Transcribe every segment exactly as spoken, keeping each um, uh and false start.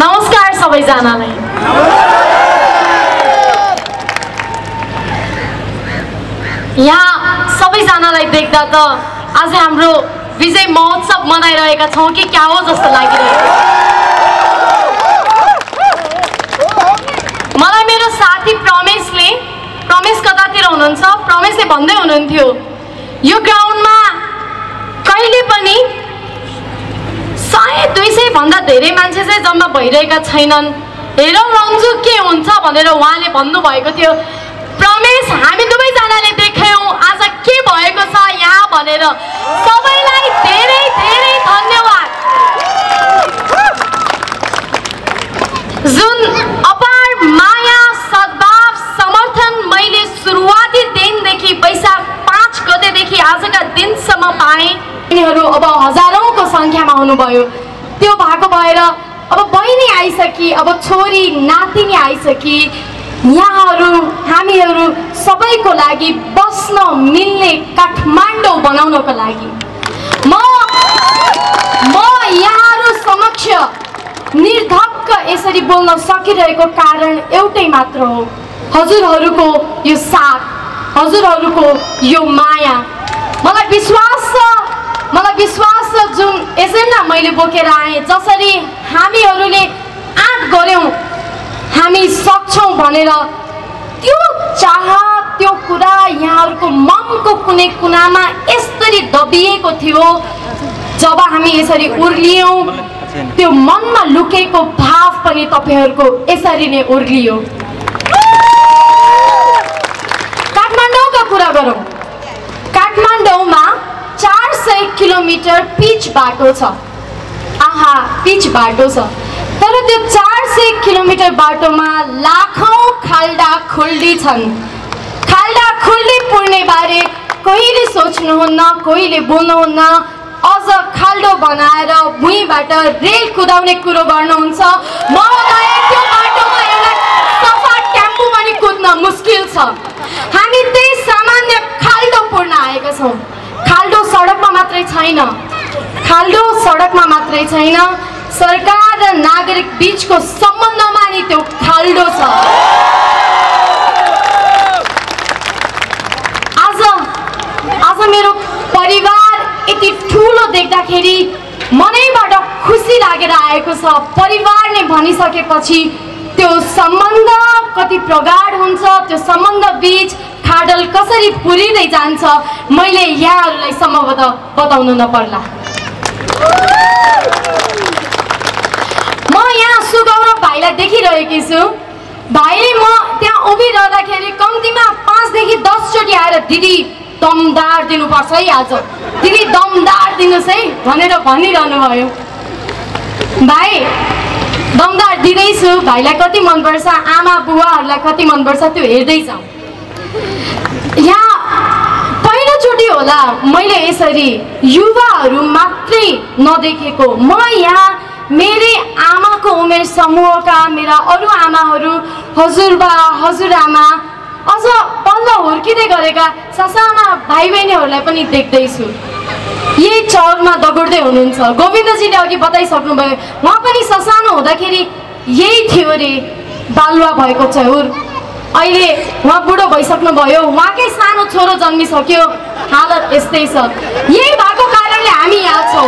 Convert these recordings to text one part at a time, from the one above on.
नमस्कार सबैजनालाई। यहाँ सबैजनालाई देख्दा त आज हाम्रो विजय महोत्सव मनाइरहेका छौं कि क्या हो जस्तो लागिरहेको छ। मलाई मेरो साथी प्रमेशले प्रमेश कतातिर हुनुहुन्छ प्रमेशले भन्दै हुनुहुन्थ्यो यो ग्राउन्डमा कहिले पनि सय दुई सय भन्दा धेरै मान्छे चाहिँ जम्मा भइरहेका छैनन्, हेरौँ रन्जु के हुन्छ भनेर उहाँले भन्नुभएको थियो। प्रमेश हामी दुवैजनाले देख्यौँ आज के भएको छ यहाँ भनेर। सबैलाई धेरै धेरै धन्यवाद। जुन अपार माया सद्भाव समर्थन मैले सुरुवाती दिनदेखि वैशाख पाँच गतेदेखि आजका दिनसम्म पाएँ, उनीहरू अब हजारौंको संख्यामा हुनुभयो। त्यो भएको भएर अब बहिनी आइसकी, अब छोरी नातिनी आइसकी, यहाँहरू हामीहरू सबैको लागि बस्न मिल्ने काठमाडौँ बनाउनको लागि म म यहाँहरू समक्ष निर्धक्क यसरी बोल्न सकिरहेको कारण एउटै मात्र हो, हजुरहरूको यो साथ, हजुरहरूको यो माया। मलाई विश्वास छ मलाई विश्वास छ जुन एजेन्डा मैले बोकेर आएँ, जसरी हामीहरूले आँट गर्यौँ हामी सक्छौँ भनेर, त्यो चाह त्यो कुरा यहाँहरूको मनको कुनै कुनामा यसरी दबिएको थियो। जब हामी यसरी उर्लियौँ त्यो मनमा लुकेको भाव पनि तपाईहरूको यसरी नै उर्लियो। काठमाडौँको कुरा गरौँ। काठमाडौँमा चार सय किलोमिटर पिच बाटो छ। आहा पिच बाटो छ, तर त्यो चार सय किलोमिटर बाटोमा लाखौं खाल्डा खुल्डी छन्। खाल्डा खुल्डी पुर्ने बारे कहिले सोच्नुहुन्न, कहिले बोल्नुहुन्न, अझ खाल्डो बनाएर भुइँबाट रेल कुदाउने कुरो गर्नुहुन्छ। महोदय त्यो बाटोमा एउटा सफा टेम्पो पनि कुद्न मुस्किल छ। हामी त्यही सामान्य खाल्डो पुर्न आएका छौँ। खाल्डो सडकमा मात्रै छैन, खाल्डो सडकमा मात्रै छैन, सरकार र नागरिक बीचको सम्बन्धमा नि त्यो खाल्डो छ। आज आज मेरो परिवार यति ठुलो देख्दाखेरि मनैबाट खुसी लागेर आएको छ। परिवार नै भनिसकेपछि त्यो सम्बन्ध कति प्रगाढ हुन्छ, त्यो सम्बन्ध बीच खाडल कसरी पुरिँदै जान्छ मैले यहाँहरूलाई सम्भवतः बताउनु नपर्ला। म यहाँ सुगौरव भाइलाई देखिरहेकी छु। भाइले म त्यहाँ उभिरहँदाखेरि कम्तीमा पाँचदेखि दसचोटि आएर दिदी दमदार दिनुपर्छ है, आज दिदी दमदार दिनुहोस् है भनेर भनिरहनु भयो। भाइ दमदार दिँदैछु, भाइलाई कति मनपर्छ, आमा बुवाहरूलाई कति मनपर्छ त्यो हेर्दै जाउँ। यहाँ पहिलोचोटि होला मैले यसरी युवाहरू मात्रै नदेखेको। म यहाँ मेरै आमाको उमेर समूहका मेरा अरू आमाहरू, हजुरबा हजुरआमा, अझ पल्ल हुर्किँदै गरेका ससाना भाइ बहिनीहरूलाई पनि देख्दैछु। यही चौरमा दगुर्दै हुनुहुन्छ। गोविन्दजीले अघि बताइसक्नुभयो, उहाँ पनि ससानो हुँदाखेरि यही थियो अरे, बालुवा भएको चौर। अहिले उहाँ बुढो भइसक्नुभयो, उहाँकै सानो छोरो जन्मिसक्यो, हालत यस्तै छ। यही भएको कारणले हामी यहाँ छौँ।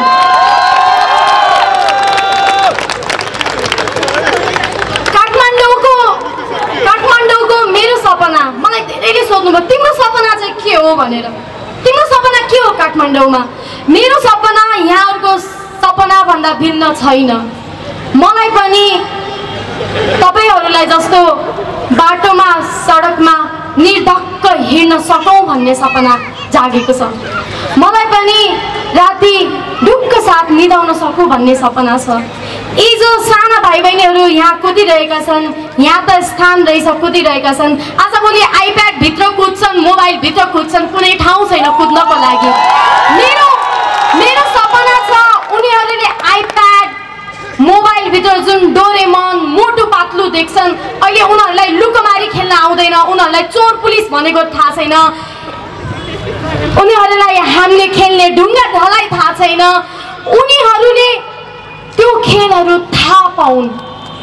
काठमाडौँको काठमाडौँको मेरो सपना, मलाई धेरैले सोध्नुभयो तिम्रो सपना चाहिँ के हो भनेर। तिम्रो सपना के हो काठमाडौँमा? मेरो सपना यहाँहरूको सपना भन्दा भिन्न छैन। मलाई पनि तपाईहरूलाई जस्तो बाटोमा सडकमा निर्धक्क हिँड्न सकौँ भन्ने सपना जागेको छ। मलाई पनि राति ढुक्क साथ निदाउन सकौँ भन्ने सपना छ। यी जो साना भाइ बहिनीहरू यहाँ कुदिरहेका छन्, यहाँ त स्थान रहेछ कुदिरहेका छन्, आजभोलि आइप्याड भित्र कुद्छन्, मोबाइल भित्र कुद्छन्, कुनै ठाउँ छैन कुद्नको लागि। मेरो मेरो सपना छ उनीहरूले आइप्याड मोबाइल भित्र जुन डोरेमन मोटु पातलु देख्छन्, अहिले उनीहरूलाई लुकमारी खेल्न आउँदैन, उनीहरूलाई चोर पुलिस भनेको थाहा छैन, उनीहरूलाई हामीले खेल्ने ढुङ्गा ढलाई थाहा छैन, उनीहरूले त्यो खेलहरू थाहा पाउन्।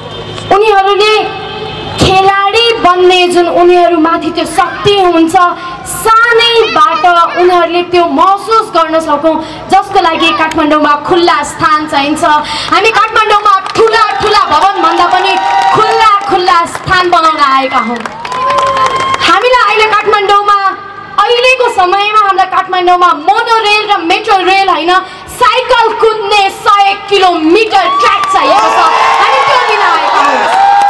उनीहरूले खेलाडी बन्ने जुन उनीहरूमाथि त्यो शक्ति हुन्छ सानैबाट उनीहरूले त्यो महसुस गर्न सकौँ, जसको लागि काठमाडौँमा खुल्ला स्थान चाहिन्छ। हामी काठमाडौँमा ठुला ठुला भवन भन्दा पनि खुल्ला खुल्ला स्थान बनाउन आएका हौँ। हामीलाई अहिले काठमाडौँमा अहिलेको समयमा हामीलाई काठमाडौँमा मोनो रेल र मेट्रो रेल होइन, साइकल कुद्ने सय किलोमिटर ट्र्याक चाहिएको छ। हामी त्यो दिन आएका हौँ।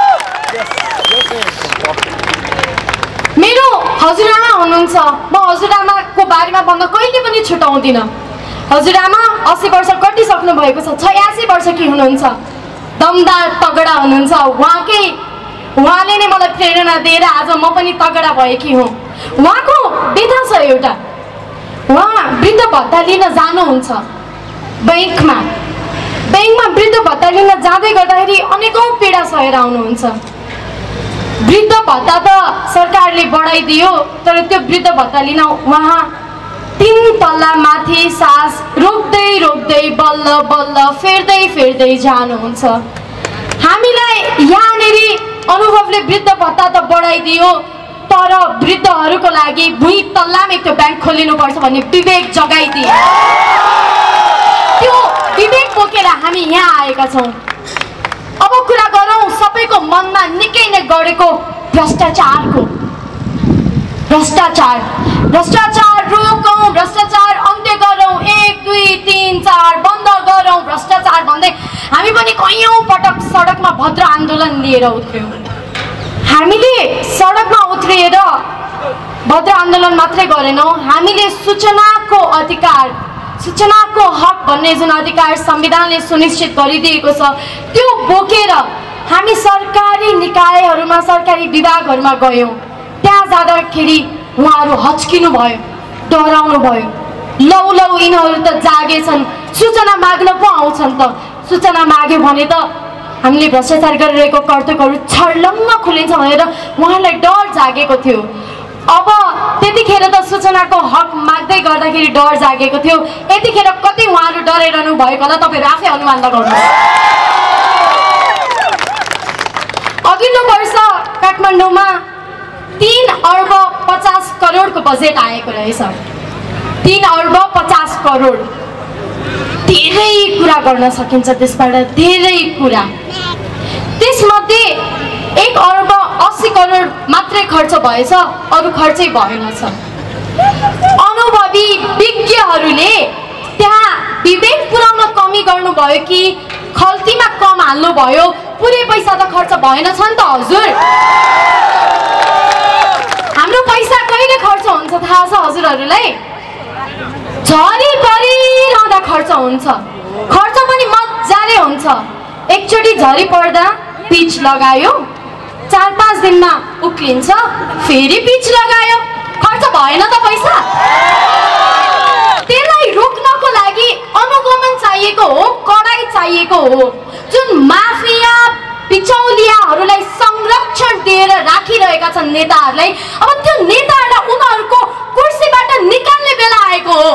मेरो हजुरआमा हुनुहुन्छ, म हजुरआमाको बारेमा भन्न कहिले पनि छुटाउँदिनँ। हजुरआमा अस्सी वर्ष कटिसक्नु भएको छ, छयासी वर्षकी हुनुहुन्छ, दमदार तगडा हुनुहुन्छ। उहाँकै उहाँले नै मलाई प्रेरणा दिएर आज म पनि तगडा भएकी हुँ। उहाँको व्यथा छ एउटा, उहाँ वृद्ध भत्ता लिन जानुहुन्छ ब्याङ्कमा। ब्याङ्कमा वृद्ध भत्ता लिन जाँदै गर्दाखेरि अनेकौँ पीडा सहेर आउनुहुन्छ। वृद्ध भत्ता त सरकारले बढाइदियो, तर त्यो वृद्ध भत्ता लिन उहाँ तीन तल्ला माथि सास रोक्दै रोक्दै बल्ल बल्ल फेर्दै फेर्दै जानुहुन्छ। हामीलाई यहाँनिर अनुभवले वृद्ध भत्ता त बढाइदियो, तर वृद्धहरूको लागि भुइँ तल्लामै त्यो ब्याङ्क खोलिनुपर्छ भन्ने विवेक जगाइदिए। त्यो विवेक बोकेर हामी यहाँ आएका छौँ। अब कुरा गरौँ सबैको मनमा निकै नै गढेको भ्रष्टाचारको। भ्रष्टाचार भ्रष्टाचार रोकौँ, भ्रष्टाचार अन्त्य गरौँ, एक दुई तिन चार बन्द गरौँ भ्रष्टाचार भन्दै हामी पनि कैयौँ पटक सडकमा भद्र आन्दोलन लिएर उत्र्यौँ। हामीले सडकमा उत्रिएर भद्र आन्दोलन मात्रै गरेनौँ, हामीले सूचनाको अधिकार, सूचनाको हक भन्ने जुन अधिकार संविधानले सुनिश्चित गरिदिएको छ त्यो बोकेर हामी सरकारी निकायहरूमा, सरकारी विभागहरूमा गयौँ। त्यहाँ जाँदाखेरि उहाँहरू हच्किनु भयो, डराउनु भयो। लौ लौ यिनीहरू त जागेछन्, सूचना माग्न पो आउँछन् त। सूचना माग्यो भने त हामीले भ्रष्टाचार गरिरहेको कर्तव्यहरू छर्लङ्ग खुलिन्छ भनेर उहाँलाई डर जागेको थियो। अब त्यतिखेर त सूचनाको हक माग्दै गर्दाखेरि डर जागेको थियो, यतिखेर कति उहाँहरू डराइरहनु भएको होला तपाईँहरू आफै अनुमान लगाउनुहोस्। अघिल्लो वर्ष काठमाडौँमा तीन अर्ब पचास करोडको बजेट आएको रहेछ। तीन अर्ब पचास करोड, धेरै कुरा गर्न सकिन्छ त्यसबाट, धेरै कुरा। त्यसमध्ये एक अर्ब अस्सी करोड मात्रै खर्च भएछ, अरू खर्चै भएन छ। अनुभवी विज्ञहरूले त्यहाँ विवेक पुर्याउन कमी गर्नुभयो कि खल्तीमा कम हाल्नुभयो, पुरै पैसा त खर्च भएन छ नि त हजुर। हाम्रो पैसा कहिले खर्च हुन्छ थाहा छ हजुरहरूलाई? झरी परिरहँदा खर्च हुन्छ। खर्च पनि मजाले हुन्छ। एकचोटि झरी पर्दा पिच लगायो, चार पाँच दिनमा उक्लिन्छ, फेरि पिच लगायो, खर्च भएन त पैसा। त्यसलाई रोक्नको लागि अनुगमन चाहिएको हो, कडाइ चाहिएको हो। जुन माफिया बिचौलियाहरूलाई संरक्षण दिएर राखिरहेका छन् नेताहरूलाई, अब त्यो नेताहरूलाई उनीहरूको कुर्सीबाट निकाल्ने बेला आएको हो।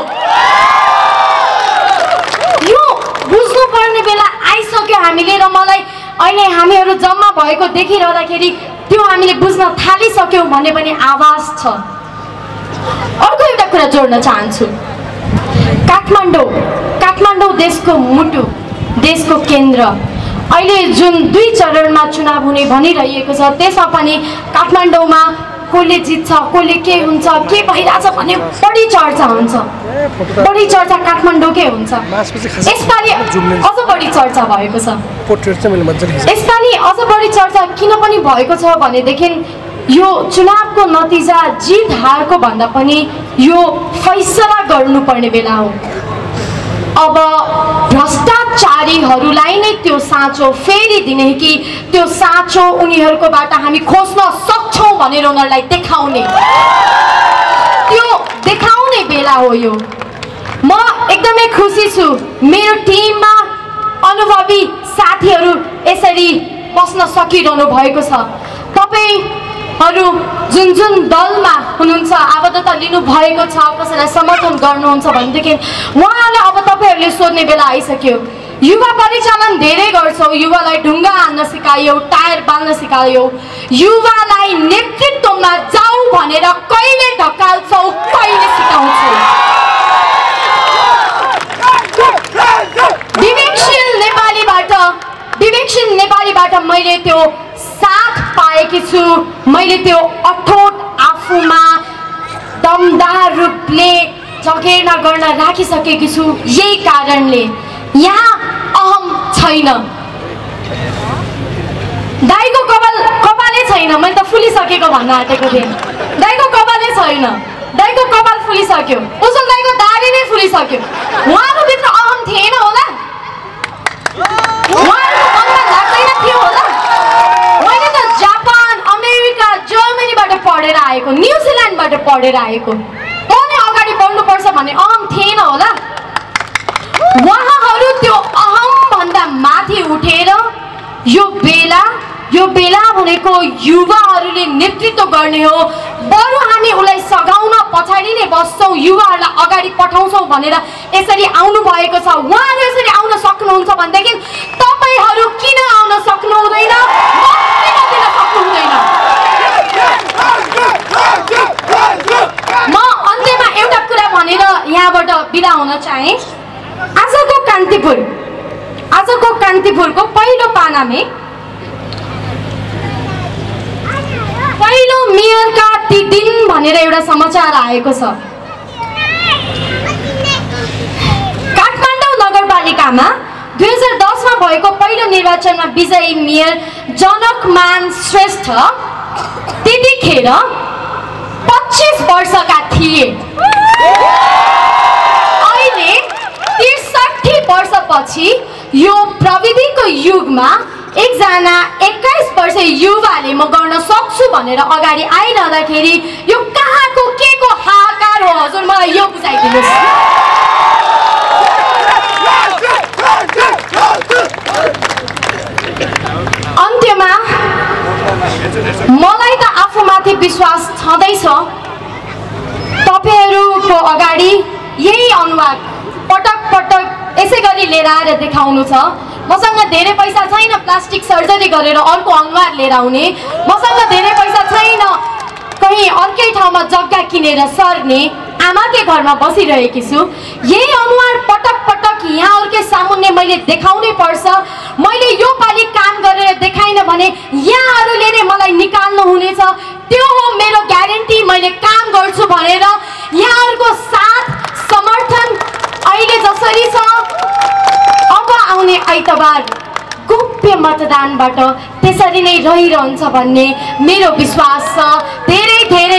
यो बुझ्नुपर्ने बेला आइसक्यो हामीले, र मलाई अहिले हामीहरू जम्मा भएको देखिरहँदाखेरि त्यो हामीले बुझ्न थालिसक्यौँ भन्ने पनि आवाज छ। अर्को एउटा कुरा जोड्न चाहन्छु। काठमाडौँ काठमाडौँ देशको मुटु, देशको केन्द्र। अहिले जुन दुई चरणमा चुनाव हुने भनिरहेको छ त्यसमा पनि काठमाडौँमा कसले जित्छ, कसले के हुन्छ, के भइरहेछ भन्ने बढी चर्चा हुन्छ। बढी चर्चा काठमाडौँकै हुन्छ। यसपालि अझ बढी चर्चा भएको छ। यसपालि अझ बढी चर्चा किन पनि भएको छ भनेदेखि यो चुनावको नतिजा जित हारको भन्दा पनि यो फैसला गर्नुपर्ने बेला हो। अब भ्रष्टाचारीहरूलाई नै त्यो साँचो फेरि दिने कि त्यो साँचो उनीहरूकोबाट हामी खोज्न सक्छौँ भनेर उनीहरूलाई देखाउने, त्यो देखाउने बेला हो यो। म एकदमै खुसी छु मेरो टिममा अनुभवी साथीहरू यसरी बस्न सकिरहनु भएको छ। तपाईहरू जुन जुन दलमा हुनुहुन्छ, आबद्धता लिनुभएको छ, कसैलाई समर्थन गर्नुहुन्छ भनेदेखि उहाँलाई अब तपाईँहरूले सोध्ने बेला आइसक्यो। युवा परिचालन धेरै गर्छौ, युवालाई ढुङ्गा हान्न सिकायौ, टायर बाल्न सिकायौ, युवालाई नेतृत्वमा जाऊ भनेर कहिले ढकाल्छौ, कहिले सिकाउँछौ। विवेकशील नेपालीबाट विवेकशील नेपालीबाट मैले त्यो साथ पाएकी छु, मैले त्यो अठोट आफूमा दमदार रूपले जगेर्ना गर्न राखिसकेकी छु। यही कारणले यहाँ अहम छैन, दाइको कपाल कपालै छैन। मैले त फुलिसकेको भन्न आँटेको थिएँ। दाइको कपालै छैन, दाइको कपाल फुलिसक्यो, उजुल दाइको दाढी नै फुलिसक्यो। उहाँको भित्र अहम थिएन होला, उहाँहरूको मनमा लाग्दैन थियो होला। मैले त जापान, अमेरिका, जर्मनीबाट पढेर आएको, न्युजिल्यान्डबाट पढेर आएको, म नै अगाडि बढ्नुपर्छ भन्ने अहम थिएन होला। उहाँहरू त्यो अहम भन्दा माथि उठेर यो बेला यो बेला भनेको युवाहरूले नेतृत्व गर्ने हो, बरु हामी उसलाई सघाउन पछाडि नै बस्छौँ, युवाहरूलाई अगाडि पठाउँछौँ भनेर यसरी आउनु भएको छ। उहाँहरू यसरी आउन सक्नुहुन्छ भनेदेखि तपाईँहरू किन आउन सक्नु हुँदैन, किन दिन सक्नु हुँदैन? म अन्त्यमा एउटा कुरा भनेर यहाँबाट बिदा हुन चाहे। आजको कान्तिपुर आजको कान्तिपुरको पहिलो पानामे पहिलो मेयरका ती दिन भनेर एउटा समाचार आएको छ। काठमाडौँ नगरपालिकामा दुई हजार दसमा भएको पहिलो निर्वाचनमा विजयी मेयर जनकमान श्रेष्ठ त्यतिखेर पच्चिस वर्षका थिए। अहिले त्रिसठी वर्षपछि यो प्रविधिको युगमा एकजना एक्काइस वर्ष युवाले म गर्न सक्छु भनेर अगाडि आइरहँदाखेरि यो कहाँको के को हाहाकार हो? हजुर मलाई यो बुझाइदिनुहोस्। अन्त्यमा मलाई त आफूमाथि विश्वास छँदैछ, तपाईँहरूको अगाडि यही अनुहार पटक पटक यसै गरी लिएर आएर देखाउनु छ। मसँग धेरै पैसा छैन प्लास्टिक सर्जरी गरेर अर्को अनुहार लिएर आउने, मसँग धेरै पैसा छैन कहीँ अर्कै ठाउँमा जग्गा किनेर सर्ने, आमाकै घरमा बसिरहेकी छु। यही अनुहार पटक पटक यहाँहरूकै सामुन्ने मैले देखाउनै पर्छ। मैले यो पालि काम गरेर देखाइन भने यहाँहरूले नै मलाई निकाल्नु हुनेछ। त्यो हो मेरो ग्यारेन्टी। मैले काम गर्छु भनेर यहाँहरूको साथ समर्थन अहिले जसरी छ, अब आउने आइतबार गोप्य मतदानबाट त्यसरी नै रहिरहन्छ भन्ने मेरो विश्वास छ। धेरै धेरै